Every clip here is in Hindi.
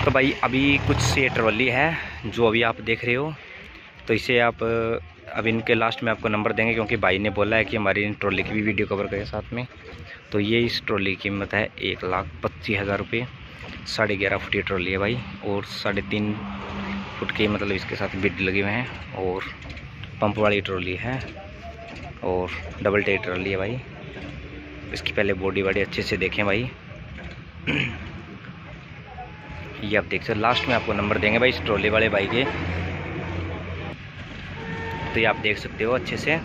तो भाई अभी कुछ ये ट्रॉली है जो अभी आप देख रहे हो, तो इसे आप अब इनके लास्ट में आपको नंबर देंगे, क्योंकि भाई ने बोला है कि हमारी इन ट्रॉली की भी वीडियो कवर करें साथ में। तो ये इस ट्रॉली की कीमत है 1,25,000 रुपये। 11.5 फुट की ट्रॉली है भाई, और 3.5 फुट के मतलब इसके साथ बिड लगे हुए हैं, और पंप वाली ट्रॉली है और डबल टेर ट्रॉली है भाई। इसकी पहले बॉडी वाडी अच्छे से देखें भाई। ये आप देख सकते, लास्ट में आपको नंबर देंगे भाई इस ट्रॉली वाले भाई के। तो ये आप देख सकते हो अच्छे से।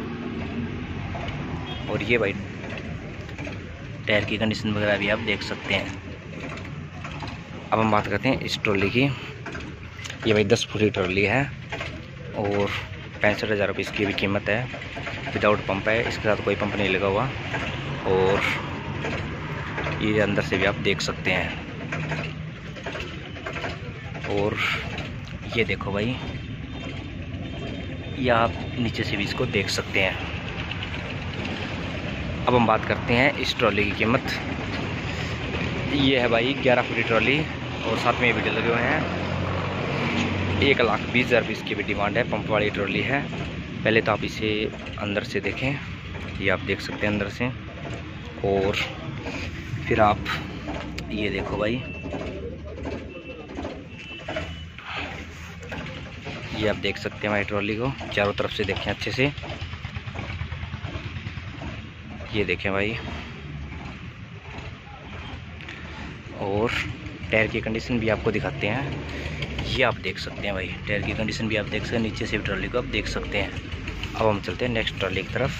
और ये भाई टायर की कंडीशन वगैरह भी आप देख सकते हैं। अब हम बात करते हैं इस ट्रॉली की। ये भाई 10 फुट की ट्रॉली है और 65,000 रुपये इसकी भी कीमत है। विदाउट पंप है, इसके साथ कोई पंप नहीं लगा हुआ। और ये अंदर से भी आप देख सकते हैं। और ये देखो भाई, ये आप नीचे से भी इसको देख सकते हैं। अब हम बात करते हैं इस ट्रॉली की कीमत। ये है भाई 11 फुट की ट्रॉली और साथ में वीडियो लगे हुए हैं। 1,20,000 रुपये इसकी भी डिमांड है। पंप वाली ट्रॉली है। पहले तो आप इसे अंदर से देखें, ये आप देख सकते हैं अंदर से। और फिर आप ये देखो भाई, ये आप देख सकते हैं हमारी ट्रॉली को। चारों तरफ से देखें अच्छे से, ये देखें भाई। और टायर की कंडीशन भी आपको दिखाते हैं। ये आप देख सकते हैं भाई, टायर की कंडीशन भी आप देख सकते हैं। नीचे से भी ट्रॉली को आप देख सकते हैं। अब हम चलते हैं नेक्स्ट ट्रॉली की तरफ।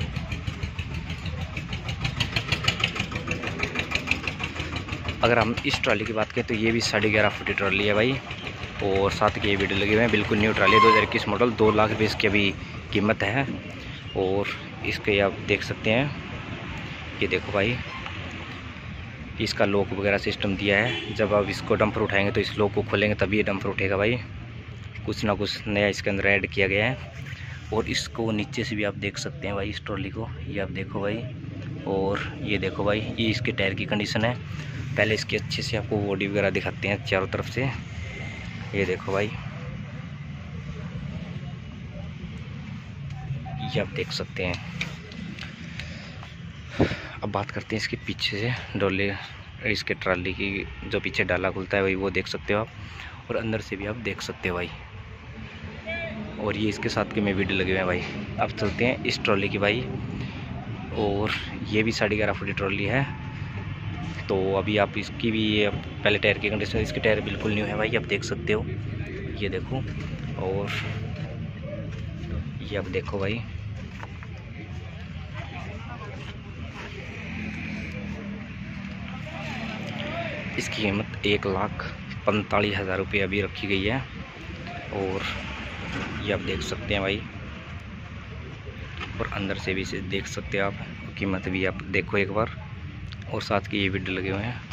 अगर हम इस ट्रॉली की बात करें तो ये भी 11.5 फुट की ट्रॉली है भाई, और साथ के ये वीडियो लगे हुए हैं। बिल्कुल न्यू ट्रॉली 2021 मॉडल। 2 लाख रुपये इसकी अभी कीमत है। और इसके आप देख सकते हैं, ये देखो भाई, इसका लॉक वगैरह सिस्टम दिया है। जब आप इसको डंपर उठाएंगे तो इस लॉक को खोलेंगे तभी ये डंपर उठेगा भाई। कुछ ना कुछ नया इसके अंदर ऐड किया गया है। और इसको नीचे से भी आप देख सकते हैं भाई इस ट्रॉली को, ये आप देखो भाई। और ये देखो भाई, ये इसके टायर की कंडीशन है। पहले इसकी अच्छे से आपको बॉडी वगैरह दिखाते हैं चारों तरफ से। ये देखो भाई, ये आप देख सकते हैं। अब बात करते हैं इसके पीछे से डोले, इसके ट्रॉली की जो पीछे डाला खुलता है भाई, वो देख सकते हो आप। और अंदर से भी आप देख सकते हो भाई। और ये इसके साथ के में वीडियो लगे हुए हैं भाई। अब चलते हैं इस ट्रॉली की भाई। और ये भी 11.5 फुट की ट्रॉली है। तो अभी आप इसकी भी पहले टायर की कंडीशन, इसके टायर बिल्कुल न्यू है भाई, आप देख सकते हो। ये देखो, और ये आप देखो भाई। इसकी कीमत 1,45,000 रुपये अभी रखी गई है। और ये आप देख सकते हैं भाई। और अंदर से भी इसे देख सकते हैं आप, कीमत भी आप देखो एक बार। और साथ के ये वीडियो लगे हुए हैं।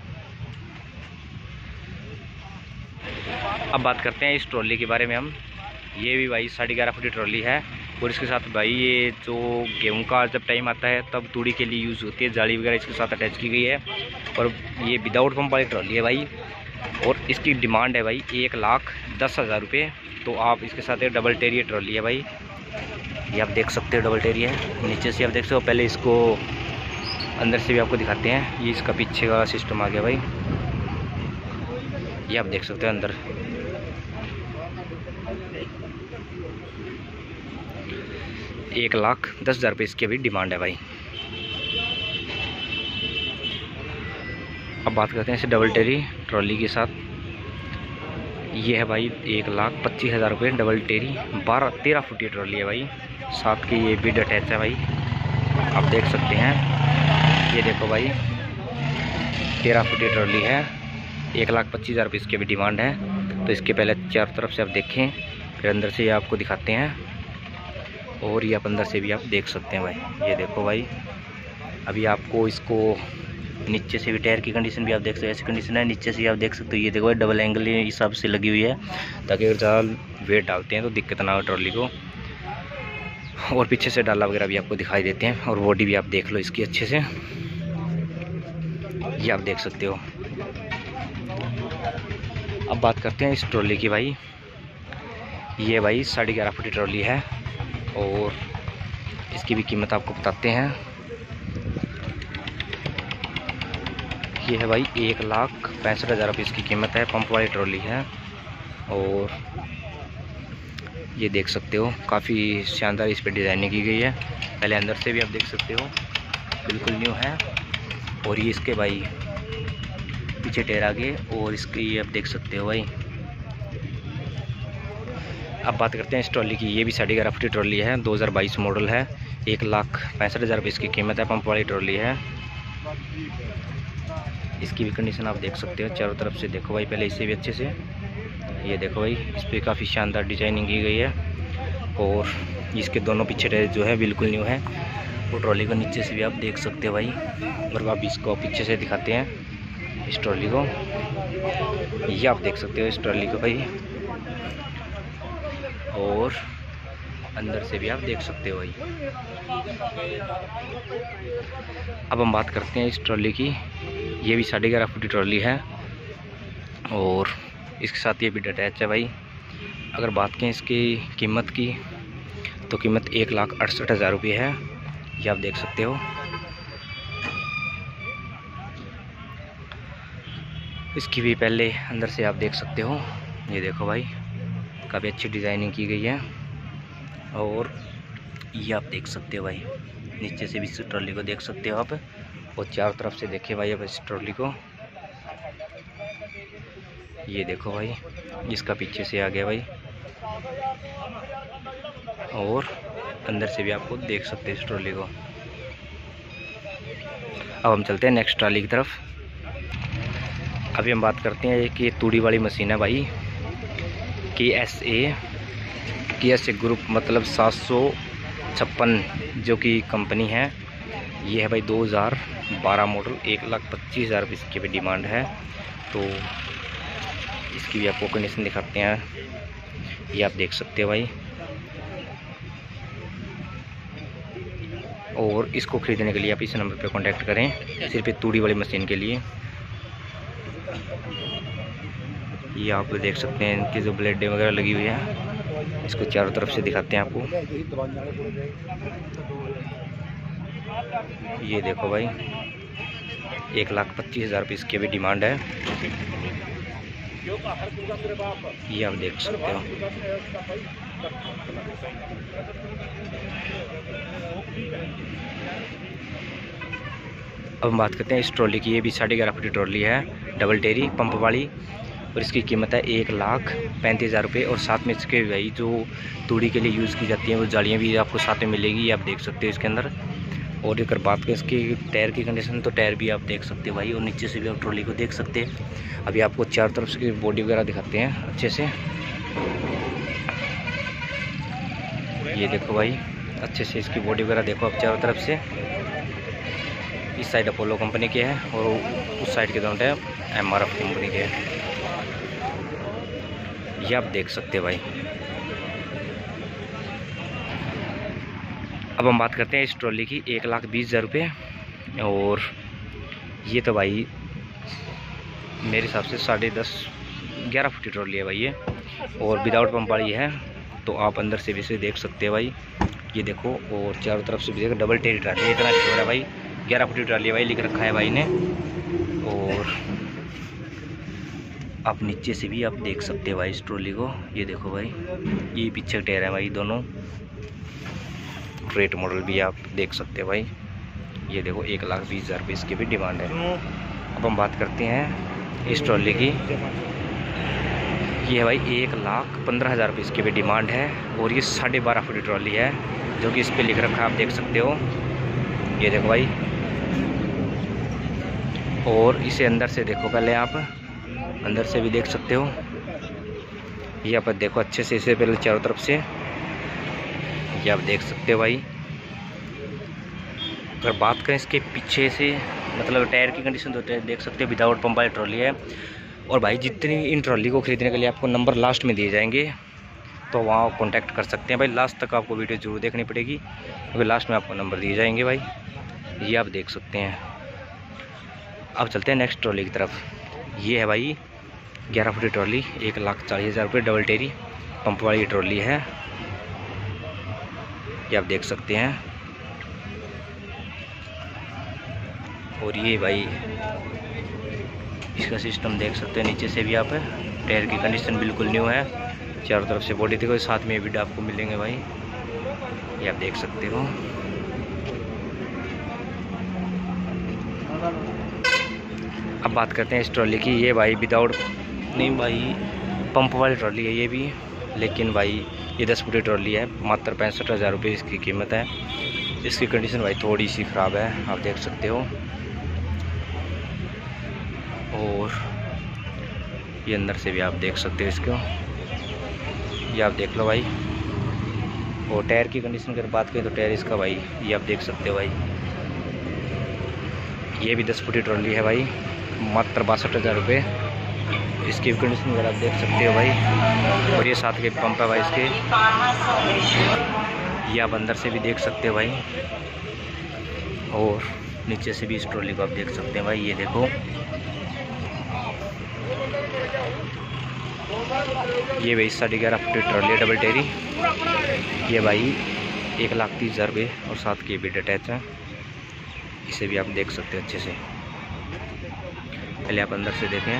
अब बात करते हैं इस ट्रॉली के बारे में हम। ये भी भाई 11.5 फुट की ट्रॉली है। और इसके साथ भाई ये जो गेहूं का जब टाइम आता है तब तूड़ी के लिए यूज़ होती है, जाली वगैरह इसके साथ अटैच की गई है। और ये विदाउट पंप वाली ट्रॉली है भाई। और इसकी डिमांड है भाई 1,10,000 रुपये। तो आप इसके साथ एक डबल टेरियर ट्रॉली है भाई, ये आप देख सकते हो डबल टेरियर है। नीचे से आप देख सकते हो। पहले इसको अंदर से भी आपको दिखाते हैं। ये इसका पीछे का सिस्टम आ गया भाई, ये आप देख सकते हो अंदर। 1,10,000 रुपये इसकी अभी डिमांड है भाई। अब बात करते हैं इसे डबल टेरी ट्रॉली के साथ। ये है भाई 1,25,000 रुपये डबल टेरी। 13 फुट की ट्रॉली है भाई। साथ की ये बिड अटैच है भाई, आप देख सकते हैं। ये देखो भाई, 13 फुट की ट्रॉली है। 1,25,000 रुपये इसकी भी डिमांड है। तो इसके पहले चारों तरफ से आप देखें, फिर अंदर से ये आपको दिखाते हैं। और ये आप अंदर से भी आप देख सकते हैं भाई। ये देखो भाई, अभी आपको इसको नीचे से भी टायर की कंडीशन भी आप देख सकते हैं। ऐसी कंडीशन है, नीचे से आप देख सकते हो। ये देखो डबल एंगल हिसाब से लगी हुई है, ताकि अगर ज़्यादा वेट डालते हैं तो दिक्कत ना हो ट्रॉली को। और पीछे से डाला वगैरह भी आपको दिखाई देते हैं। और बॉडी भी आप देख लो इसकी अच्छे से, ये आप देख सकते हो। अब बात करते हैं इस ट्रॉली की भाई। ये भाई 11.5 फुट की ट्रॉली है और इसकी भी कीमत आपको बताते हैं। ये है भाई 1,65,000 रुपये इसकी कीमत है। पंप वाली ट्रॉली है और ये देख सकते हो काफ़ी शानदार इस पर डिज़ाइनिंग की गई है। पहले अंदर से भी आप देख सकते हो बिल्कुल न्यू है। और ये इसके भाई पीछे टायर आगे और इसकी ये आप देख सकते हो भाई। अब बात करते हैं इस ट्रॉली की। ये भी 11.5 फुट की ट्रॉली है, 2022 मॉडल है। 1,65,000 रुपये इसकी कीमत है। पंप वाली ट्रॉली है। इसकी भी कंडीशन आप देख सकते हो चारों तरफ से। देखो भाई पहले इससे भी अच्छे से ये देखो भाई इस पर काफ़ी शानदार डिजाइनिंग की गई है। और इसके दोनों पीछे टायर जो है बिल्कुल न्यू है। वो ट्रॉली को नीचे से भी आप देख सकते हो भाई। और आप इसको पीछे से दिखाते हैं इस ट्रॉली को। ये आप देख सकते हो इस ट्रॉली को भाई। और अंदर से भी आप देख सकते हो भाई। अब हम बात करते हैं इस ट्रॉली की। ये भी 11.5 फुट की ट्रॉली है और इसके साथ ये भी अटैच है भाई। अगर बात करें इसकी कीमत की तो कीमत 1,68,000 रुपये है। ये आप देख सकते हो। इसकी भी पहले अंदर से आप देख सकते हो। ये देखो भाई काफ़ी अच्छी डिज़ाइनिंग की गई है। और ये आप देख सकते हो भाई नीचे से भी इस ट्रॉली को देख सकते हो आप। और चारों तरफ से देखिए भाई अब इस ट्रॉली को। ये देखो भाई इसका पीछे से आ गया भाई। और अंदर से भी आपको देख सकते हैं इस ट्रॉली को। अब हम चलते हैं नेक्स्ट ट्रॉली की तरफ। अभी हम बात करते हैं कि तूड़ी वाली मशीन है भाई। KSA ग्रुप मतलब 756 जो कि कंपनी है। ये है भाई 2012 मॉडल। 1,25,000 रुपये इसकी भी डिमांड है। तो इसकी भी आपको कंडीशन दिखाते हैं। ये आप देख सकते हो भाई। और इसको ख़रीदने के लिए आप इस नंबर पे कांटेक्ट करें सिर्फ तूड़ी वाली मशीन के लिए। ये आप देख सकते हैं इनकी जो ब्लेडें वगैरह लगी हुई है। इसको चारों तरफ से दिखाते हैं आपको। ये देखो भाई 1,25,000 रुपये इसकी भी डिमांड है। ये आप देख सकते हो। अब हम बात करते हैं इस ट्रॉली की। ये भी 11.5 फुट की ट्रॉली है, डबल टेरी पंप वाली। और इसकी कीमत है 1,35,000 रुपये। और साथ में इसके भाई जो तूड़ी के लिए यूज़ की जाती हैं वो जालियाँ भी आपको साथ में मिलेगी। ये आप देख सकते हो इसके अंदर। और अगर बात करें इसकी टायर की कंडीशन तो टायर भी आप देख सकते हो भाई। और नीचे से भी आप ट्रॉली को देख सकते हैं। अभी आपको चारों तरफ से बॉडी वगैरह दिखाते हैं अच्छे से। ये देखो भाई अच्छे से इसकी बॉडी वगैरह देखो आप चारों तरफ से। इस साइड अपोलो कंपनी के हैं और उस साइड के दोनों टायर MRF कंपनी के हैं। ये आप देख सकते हैं भाई। अब हम बात करते हैं इस ट्रॉली की। 1,20,000 रुपये। और ये तो भाई मेरे हिसाब से 11.5 फुट की ट्रॉली है भाई ये। और विदाउट पंप वाली है। तो आप अंदर से भी इसे देख सकते हैं भाई। ये देखो और चारों तरफ से भी देखो डबल टेरी ट्रॉली है। इतना छोटा है भाई 11 फुट की ट्रॉली है भाई, लिख रखा है भाई ने। और आप नीचे से भी आप देख सकते हैं भाई इस ट्रॉली को। ये देखो भाई ये पीछे टायर है भाई दोनों। रेट मॉडल भी आप देख सकते हैं भाई। ये देखो 1,20,000 रुपये इसकी भी डिमांड है। अब हम बात करते हैं इस ट्रॉली की। ये है भाई 1,15,000 रुपये इसकी भी डिमांड है। और ये 12.5 फुट की ट्रॉली है जो कि इस पर लिख रखा है आप देख सकते हो। ये देखो भाई। और इसे अंदर से देखो पहले आप अंदर से भी देख सकते हो। ये आप देखो अच्छे से इसे पहले चारों तरफ से। ये आप देख सकते हो भाई। अगर बात करें इसके पीछे से मतलब टायर की कंडीशन तो देख सकते हो विदाउट पंप वाली ट्रॉली है। और भाई जितनी इन ट्रॉली को ख़रीदने के लिए आपको नंबर लास्ट में दिए जाएंगे तो वहाँ कांटेक्ट कर सकते हैं भाई। लास्ट तक आपको वीडियो जरूर देखनी पड़ेगी क्योंकि लास्ट में आपको नंबर दिए जाएंगे भाई। ये आप देख सकते हैं। अब चलते हैं नेक्स्ट ट्रॉली की तरफ। ये है भाई 11 फुटी ट्रॉली 1,40,000 रुपये डबल टेरी पंप वाली ट्रॉली है, ये आप देख सकते हैं। और ये भाई इसका सिस्टम देख सकते हैं, नीचे से भी आप टायर की कंडीशन बिल्कुल न्यू है, चारों तरफ से बॉडी देखो, साथ में भी आपको मिलेंगे भाई, ये आप देख सकते हो। अब बात करते हैं इस ट्रॉली की। ये भाई विदाउट नहीं भाई पंप वाली ट्रॉली है ये भी, लेकिन भाई ये 10 फुटी ट्रॉली है, मात्र 65,000 रुपये इसकी कीमत है। इसकी कंडीशन भाई थोड़ी सी ख़राब है, आप देख सकते हो। और ये अंदर से भी आप देख सकते हो इसको, ये आप देख लो भाई। और टायर की कंडीशन की अगर बात करें तो टायर इसका भाई ये आप देख सकते हो भाई, ये भी 10 फुटी ट्रॉली है भाई, मात्र 62,000 रुपये। इसकी कंडीशन अगर आप देख सकते हो भाई। और ये साथ के पंप है भाई इसके, ये आप अंदर से भी देख सकते हो भाई। और नीचे से भी इस ट्रॉली को आप देख सकते हैं भाई, ये देखो। ये भाई 11.5 फुट ट्रॉली है डबल टेरी, ये भाई 1,30,000 रुपये और साथ की बिड अटैच है, इसे भी आप देख सकते हैं अच्छे से। पहले आप अंदर से देखें,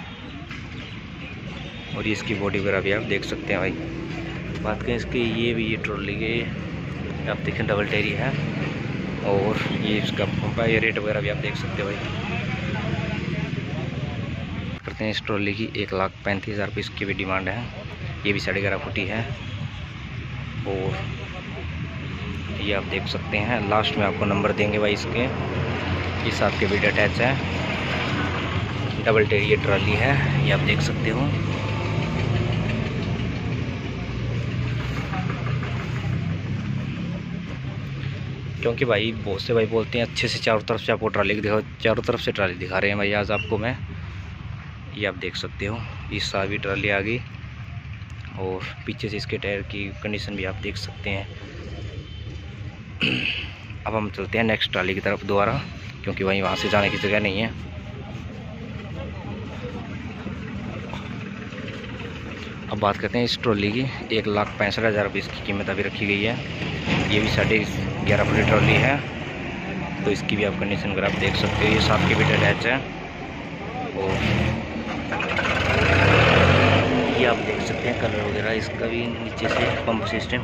और ये इसकी बॉडी वगैरह भी आप देख सकते हैं भाई। बात करें इसकी, ये भी ये ट्रॉली के आप देखें डबल टेरी है, और ये इसका पंप है, ये रेट वगैरह भी आप देख सकते हैं भाई। करते हैं इस ट्रॉली की 1,35,000 रुपये इसकी भी डिमांड है, ये भी 11.5 फुटी है। और ये आप देख सकते हैं, लास्ट में आपको नंबर देंगे भाई इसके, इस साथ के भी अटैच है, डबल टेरी ये ट्रॉली है, ये आप देख सकते हो। क्योंकि भाई बहुत से भाई बोलते हैं अच्छे से चारों तरफ से आपको ट्रॉली दिखाओ, चारों तरफ से ट्रॉली दिखा रहे हैं भाई आज आपको मैं, ये आप देख सकते हो। इस साथ भी ट्रॉली आ गई, और पीछे से इसके टायर की कंडीशन भी आप देख सकते हैं। अब हम चलते हैं नेक्स्ट ट्रॉली की तरफ दोबारा, क्योंकि भाई वहाँ से जाने की जगह नहीं है। अब बात करते हैं इस ट्रॉली की, 1,65,000 रुपये इसकी कीमत अभी रखी गई है। ये भी 11.5 फुट ट्रॉली है, तो इसकी भी आप कंडीशन अगर आप देख सकते हो, ये साथ के भी अटैच है। और ये आप देख सकते हैं कलर वगैरह इसका भी, नीचे से पंप सिस्टम।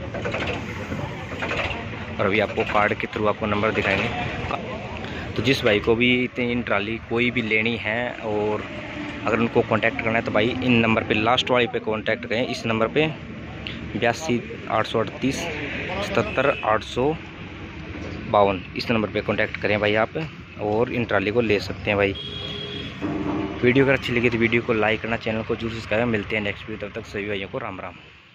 और अभी आपको कार्ड के थ्रू आपको नंबर दिखाएंगे, तो जिस भाई को भी इन ट्रॉली कोई भी लेनी है और अगर उनको कांटेक्ट करना है तो भाई इन नंबर पे, लास्ट वाले पे कांटेक्ट करें, इस नंबर पे 82,838 77,852, इस नंबर पे कांटेक्ट करें भाई आप, और इन ट्रॉली को ले सकते हैं भाई। वीडियो अगर अच्छी लगी तो वीडियो को लाइक करना, चैनल को जरूर सब्सक्राइब। मिलते हैं नेक्स्ट वीडियो, तब तक सभी भाइयों को राम राम।